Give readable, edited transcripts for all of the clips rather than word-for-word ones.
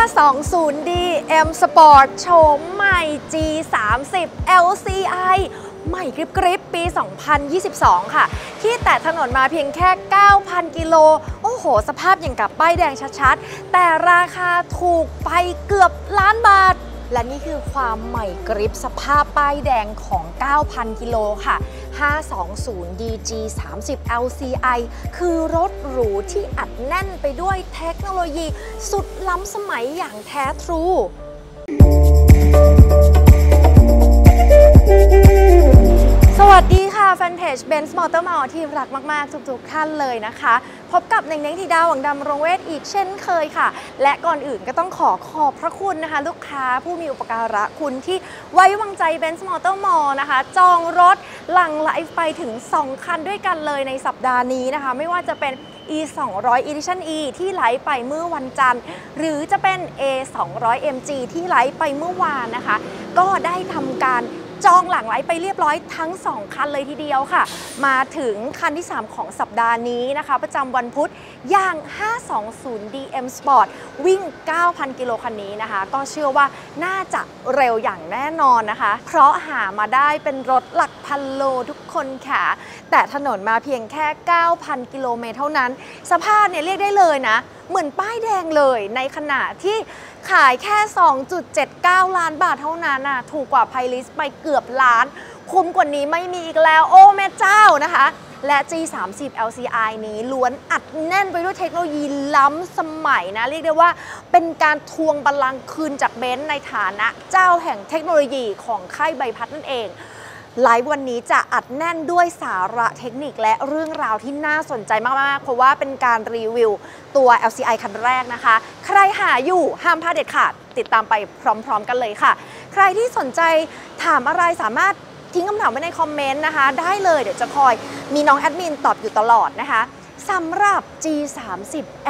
520D M Sport โฉมใหม่ G30 LCI ใหม่กริบปี 2022 ค่ะ ที่แตะถนนมาเพียงแค่ 9,000 กิโลโอ้โห สภาพอย่างกับป้ายแดงชัดๆ แต่ราคาถูกไปเกือบล้านบาท และนี่คือความใหม่กริบสภาพป้ายแดงของ 9,000 กิโลค่ะ 520D G30 LCI คือรถหรูที่อัดแน่นไปด้วยเทคโนโลยีสุดล้ำสมัยอย่างแท้ทรูสวัสดีค่ะแฟนเพจ Benz Motor Mall ที่รักมากๆทุกๆท่านเลยนะคะพบกับเน่งๆธิดาหวังดำรงเวชอีกเช่นเคยค่ะและก่อนอื่นก็ต้องขอบพระคุณนะคะลูกค้าผู้มีอุปการะคุณที่ไว้วางใจ Benz Motor Mall นะคะจองรถหลั่งไหลไปถึง2คันด้วยกันเลยในสัปดาห์นี้นะคะไม่ว่าจะเป็น E 200 Edition E ที่ไหลไปเมื่อวันจันทร์หรือจะเป็น A 200 MG ที่ไหลไปเมื่อวานนะคะก็ได้ทำการจองหลั่งไหลไปเรียบร้อยทั้ง2คันเลยทีเดียวค่ะมาถึงคันที่3ของสัปดาห์นี้นะคะประจำวันพุธอย่าง 520D M Sport วิ่ง 9,000 กิโลคันนี้นะคะก็เชื่อว่าน่าจะเร็วอย่างแน่นอนนะคะเพราะหามาได้เป็นรถหลักพันโลทุกคนค่ะแต่ถนนมาเพียงแค่ 9,000 กิโลเมตรเท่านั้นสภาพเนี่ยเรียกได้เลยนะเหมือนป้ายแดงเลยในขณะที่ขายแค่ 2.79 ล้านบาทเท่านั้นน่ะถูกกว่าไพลิสไปเกือบล้านคุ้มกว่านี้ไม่มีอีกแล้วโอ้แม่เจ้านะคะและ G30 LCI นี้ล้วนอัดแน่นไปด้วยเทคโนโลยีล้ำสมัยนะเรียกได้ว่าเป็นการทวงบัลลังก์คืนจากเบนซ์ในฐานะเจ้าแห่งเทคโนโลยีของค่ายใบพัดนั่นเองไลฟ์วันนี้จะอัดแน่นด้วยสาระเทคนิคและเรื่องราวที่น่าสนใจมากๆเพราะว่าเป็นการรีวิวตัว LCI คันแรกนะคะใครหาอยู่ห้ามพลาดเด็ดขาดติดตามไปพร้อมๆกันเลยค่ะใครที่สนใจถามอะไรสามารถทิ้งคำถามไว้ในคอมเมนต์นะคะได้เลยเดี๋ยวจะคอยมีน้องแอดมินตอบอยู่ตลอดนะคะสำหรับ G30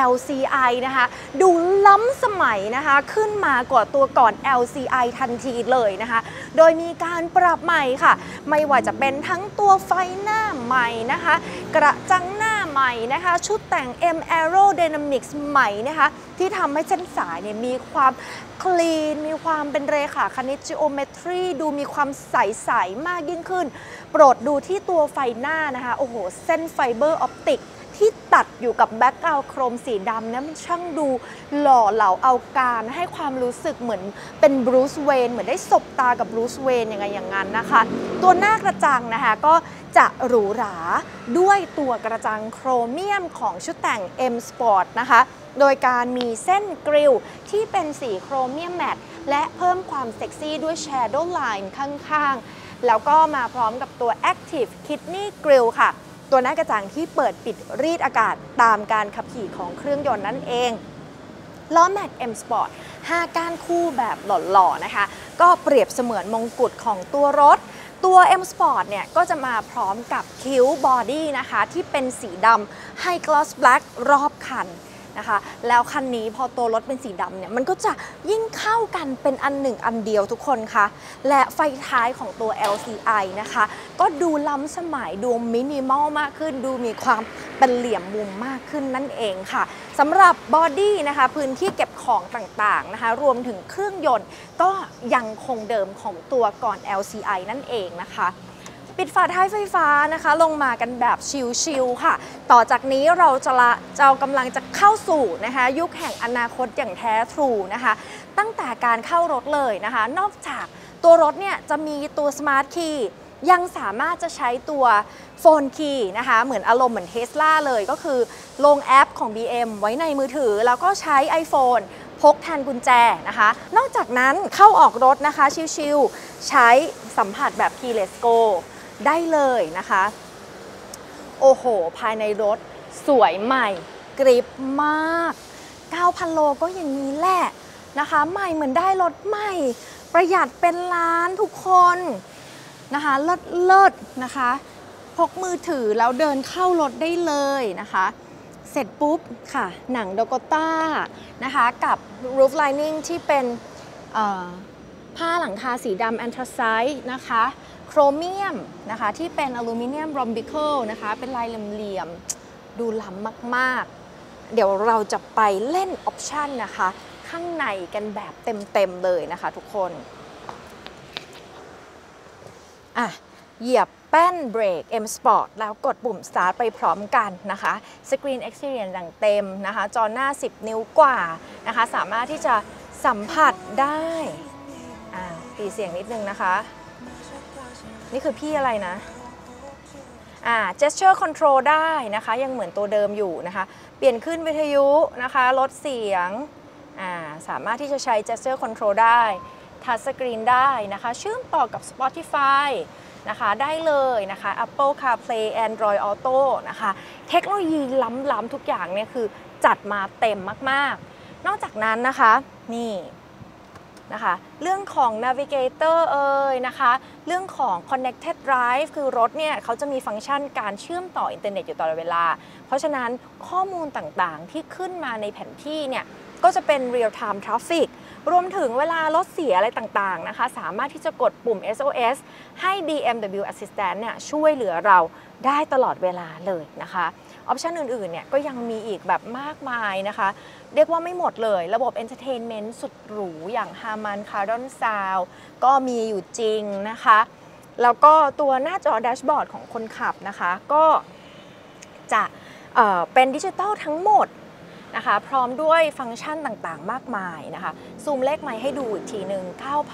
LCI นะคะดูล้ำสมัยนะคะขึ้นมากว่าตัวก่อน LCI ทันทีเลยนะคะโดยมีการปรับใหม่ค่ะไม่ว่าจะเป็นทั้งตัวไฟหน้าใหม่นะคะกระจังหน้าใหม่นะคะชุดแต่ง M Aerodynamics ใหม่นะคะที่ทำให้เส้นสายเนี่ยมีความคลีนมีความเป็นเรขาคณิต Geometry ดูมีความใสๆมากยิ่งขึ้นโปรดดูที่ตัวไฟหน้านะคะโอ้โหเส้นไฟเบอร์ออปติกที่ตัดอยู่กับแบ็คกราวด์โครมสีดำนะมันช่างดูหล่อเหลาเอาการให้ความรู้สึกเหมือนเป็นบรูซเวนเหมือนได้สบตากับบรูซเวนยังไงอย่างนั้นนะคะตัวหน้ากระจังนะคะก็จะหรูหราด้วยตัวกระจังโครเมียมของชุดแต่ง M Sport นะคะโดยการมีเส้นกริลที่เป็นสีโครเมียมแมตต์และเพิ่มความเซ็กซี่ด้วย Shadow Line ข้างๆแล้วก็มาพร้อมกับตัว Active Kidney Grill ค่ะตัวหน้ากระจังที่เปิดปิดรีดอากาศตามการขับขี่ของเครื่องยนต์นั่นเองล้อแม็ก M Sport 5 ก้านคู่แบบหล่อๆนะคะก็เปรียบเสมือนมงกุฎของตัวรถตัว M Sport เนี่ยก็จะมาพร้อมกับคิ้วบอดี้นะคะที่เป็นสีดำ High Gloss Black รอบคันนะคะแล้วคันนี้พอตัวรถเป็นสีดำเนี่ยมันก็จะยิ่งเข้ากันเป็นอันหนึ่งอันเดียวทุกคนค่ะและไฟท้ายของตัว LCI นะคะก็ดูล้ำสมัยดูมินิมอลมากขึ้นดูมีความเป็นเหลี่ยมมุมมากขึ้นนั่นเองค่ะสำหรับบอดี้นะคะพื้นที่เก็บของต่างๆนะคะรวมถึงเครื่องยนต์ก็ยังคงเดิมของตัวก่อน LCI นั่นเองนะคะปิดฝาท้ายไฟฟ้านะคะลงมากันแบบชิลๆค่ะต่อจากนี้เรากำลังจะเข้าสู่นะคะยุคแห่งอนาคตอย่างแท้ทรูนะคะตั้งแต่การเข้ารถเลยนะคะนอกจากตัวรถเนี่ยจะมีตัว Smart Key ยังสามารถจะใช้ตัวโฟนคีย์นะคะเหมือนอารมณ์เหมือน Tesla เลยก็คือลงแอปของ BM ไว้ในมือถือแล้วก็ใช้ iPhone พกแทนกุญแจนะคะนอกจากนั้นเข้าออกรถนะคะชิลๆใช้สัมผัสแบบ Keyless Goได้เลยนะคะโอ้โหภายในรถสวยใหม่กริบมาก 9,000 โลก็อย่างนี้แหละนะคะใหม่เหมือนได้รถใหม่ประหยัดเป็นล้านทุกคนนะคะเลิศนะคะพกมือถือแล้วเดินเข้ารถได้เลยนะคะเสร็จปุ๊บค่ะหนังโดโกต้านะคะกับ roof lining ที่เป็นผ้าหลังคาสีดำแอนทราไซต์นะคะโครเมียมนะคะที่เป็นอลูมิเนียมรอมบิเคิลนะคะเป็นลายเหลี่ยมๆดูล้ำมากๆเดี๋ยวเราจะไปเล่นออปชันนะคะข้างในกันแบบเต็มๆเลยนะคะทุกคนเหยียบแป้นเบรก M Sport แล้วกดปุ่ม Start ไปพร้อมกันนะคะ Screen Experience อย่างเต็มนะคะจอหน้า10 นิ้วกว่านะคะสามารถที่จะสัมผัสได้ตีเสียงนิดนึงนะคะนี่คือพี่อะไรนะgesture control ได้นะคะยังเหมือนตัวเดิมอยู่นะคะเปลี่ยนขึ้นวิทยุนะคะลดเสียงสามารถที่จะใช้ gesture control ได้ทัชสกรีนได้นะคะเชื่อมต่อกับ Spotify นะคะได้เลยนะคะ Apple CarPlay Android Auto นะคะเทคโนโลยีล้ำๆทุกอย่างเนี่ยคือจัดมาเต็มมากๆนอกจากนั้นนะคะนี่นะคะเรื่องของ Navigator นะคะเรื่องของ Connected Drive คือรถเนี่ยเขาจะมีฟังก์ชันการเชื่อมต่ออินเทอร์เน็ตอยู่ตลอดเวลาเพราะฉะนั้นข้อมูลต่างๆที่ขึ้นมาในแผนที่เนี่ยก็จะเป็น Real Time Traffic รวมถึงเวลารถเสียอะไรต่างๆนะคะสามารถที่จะกดปุ่ม SOS ให้ BMW Assistant เนี่ยช่วยเหลือเราได้ตลอดเวลาเลยนะคะออปชันอื่นๆเนี่ยก็ยังมีอีกแบบมากมายนะคะเรียกว่าไม่หมดเลยระบบ Entertainment สุดหรูอย่าง Harman Kardon Sound ก็มีอยู่จริงนะคะแล้วก็ตัวหน้าจอแดชบอร์ดของคนขับนะคะก็จะเป็นดิจิตอลทั้งหมดนะคะพร้อมด้วยฟังก์ชันต่างๆมากมายนะคะซูมเลขไมค์ให้ดูอีกทีหนึ่ง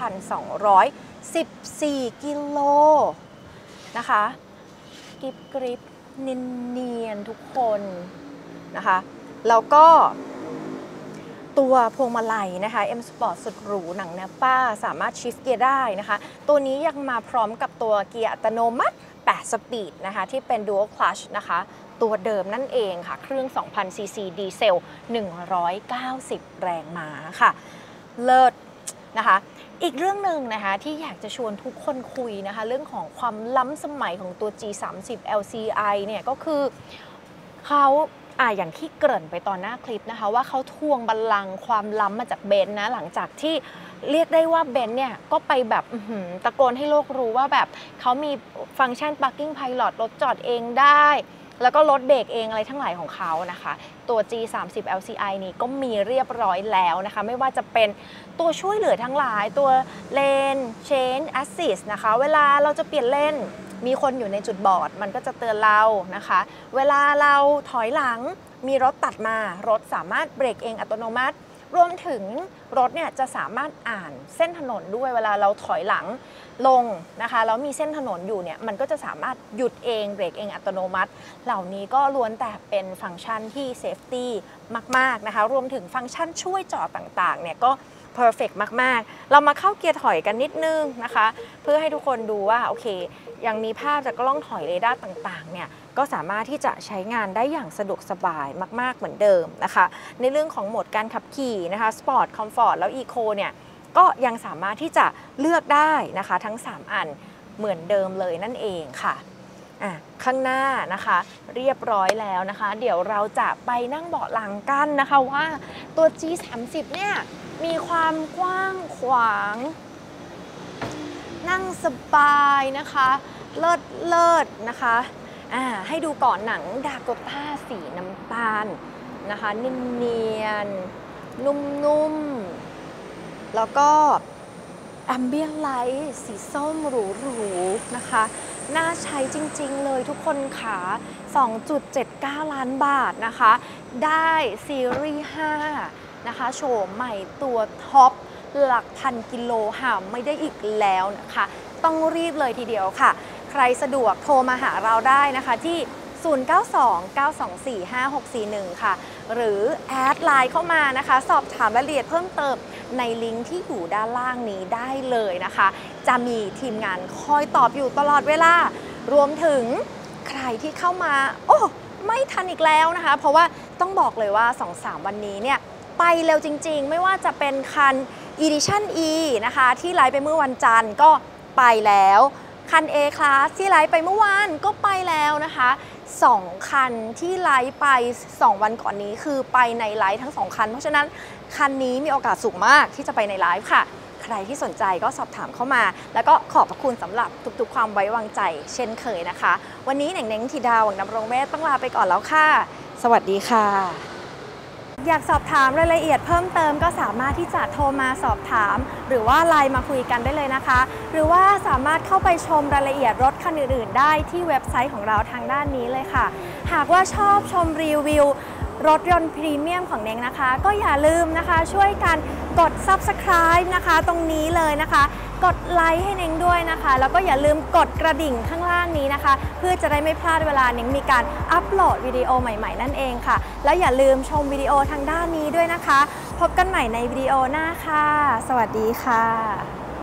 9,214 กิโลนะคะกริบเนียนๆทุกคนนะคะแล้วก็ตัวพวงมาลัยนะคะ M Sport สุดหรูหนังแนปป้าสามารถชิฟต์เกียร์ได้นะคะตัวนี้ยังมาพร้อมกับตัวเกียร์อัตโนมัติ8 สปีดนะคะที่เป็น Dual Clutch นะคะตัวเดิมนั่นเองค่ะเครื่อง 2,000 ซีซีดีเซล 190 แรงม้าค่ะเลิศนะคะอีกเรื่องหนึ่งนะคะที่อยากจะชวนทุกคนคุยนะคะเรื่องของความล้ำสมัยของตัว G30 LCI เนี่ยก็คือเขาอย่างที่เกริ่นไปตอนหน้าคลิปนะคะว่าเขาทวงบัลลังก์ความล้ำมาจากเบนซ์นะหลังจากที่เรียกได้ว่าเบนซ์เนี่ยก็ไปแบบตะโกนให้โลกรู้ว่าแบบเขามีฟังก์ชัน Parking Pilot รถจอดเองได้แล้วก็รถเบรกเองอะไรทั้งหลายของเขานะคะตัว G30 LCI นี้ก็มีเรียบร้อยแล้วนะคะไม่ว่าจะเป็นตัวช่วยเหลือทั้งหลายตัว Lane Change Assist นะคะเวลาเราจะเปลี่ยนเลนมีคนอยู่ในจุดบอดมันก็จะเตือนเรานะคะเวลาเราถอยหลังมีรถตัดมารถสามารถเบรกเองอัตโนมัติรวมถึงรถเนี่ยจะสามารถอ่านเส้นถนนด้วยเวลาเราถอยหลังลงนะคะแล้วมีเส้นถนนอยู่เนี่ยมันก็จะสามารถหยุดเองเบรกเองอัตโนมัติเหล่านี้ก็ล้วนแต่เป็นฟังก์ชันที่เซฟตี้มากๆนะคะรวมถึงฟังก์ชันช่วยจอดต่างๆเนี่ยก็perfect มากๆเรามาเข้าเกียร์ถอยกันนิดนึงนะคะเพื่อให้ทุกคนดูว่าโอเคยังมีภาพจากกล้องถอยเรดาร์ต่างๆเนี่ยก็สามารถที่จะใช้งานได้อย่างสะดวกสบายมากๆเหมือนเดิมนะคะในเรื่องของโหมดการขับขี่นะคะ Sport Comfort แล้ว Eco เนี่ยก็ยังสามารถที่จะเลือกได้นะคะทั้ง3อันเหมือนเดิมเลยนั่นเองค่ะข้างหน้านะคะเรียบร้อยแล้วนะคะเดี๋ยวเราจะไปนั่งเบาะหลังกันนะคะว่าตัว G30 เนี่ยมีความกว้างขวางนั่งสบายนะคะเลิศนะคะให้ดูก่อนหนังดาโกต้าสีน้ำตาลนะคะเนียนๆนุ่มๆแล้วก็แอมเบียนไลท์สีส้มหรูๆนะคะน่าใช้จริงๆเลยทุกคนค่ะ 2.79 ล้านบาทนะคะได้ซีรีส์5นะคะโฉมใหม่ตัวท็อปหลักพันกิโลหาไม่ได้อีกแล้วนะคะต้องรีบเลยทีเดียวค่ะใครสะดวกโทรมาหาเราได้นะคะที่ 0929245641 ค่ะหรือแอดไลน์เข้ามานะคะสอบถามรายละเอียดเพิ่มเติมในลิงก์ที่อยู่ด้านล่างนี้ได้เลยนะคะจะมีทีมงานคอยตอบอยู่ตลอดเวลารวมถึงใครที่เข้ามาไม่ทันอีกแล้วนะคะเพราะว่าต้องบอกเลยว่า 2-3 วันนี้เนี่ยไปเร็วจริงๆไม่ว่าจะเป็นคัน Edition E นะคะที่ไลฟ์ไปเมื่อวันจันทร์ก็ไปแล้วคัน A Class ที่ไลฟ์ไปเมื่อวานก็ไปแล้วนะคะ2คันที่ไลฟ์ไป2วันก่อนนี้คือไปในไลฟ์ทั้ง2คันเพราะฉะนั้นคันนี้มีโอกาสสูงมากที่จะไปในไลฟ์ค่ะใครที่สนใจก็สอบถามเข้ามาแล้วก็ขอบพระคุณสำหรับทุกๆความไว้วางใจเช่นเคยนะคะวันนี้เน่งธิดาหวังดำรงเวชต้องลาไปก่อนแล้วค่ะสวัสดีค่ะอยากสอบถามรายละเอียดเพิ่มเติมก็สามารถที่จะโทรมาสอบถามหรือว่าไลน์มาคุยกันได้เลยนะคะหรือว่าสามารถเข้าไปชมรายละเอียดรถคันอื่นๆได้ที่เว็บไซต์ของเราทางด้านนี้เลยค่ะหากว่าชอบชมรีวิวรถยนต์พรีเมียมของเน้งนะคะก็อย่าลืมนะคะช่วยกันกด Subscribe นะคะตรงนี้เลยนะคะกดไลค์ให้เน้งด้วยนะคะแล้วก็อย่าลืมกดกระดิ่งข้างล่างนี้นะคะเพื่อจะได้ไม่พลาดเวลาเน้งมีการอัปโหลดวิดีโอใหม่ๆนั่นเองค่ะแล้วอย่าลืมชมวิดีโอทางด้านนี้ด้วยนะคะพบกันใหม่ในวิดีโอหน้าค่ะสวัสดีค่ะ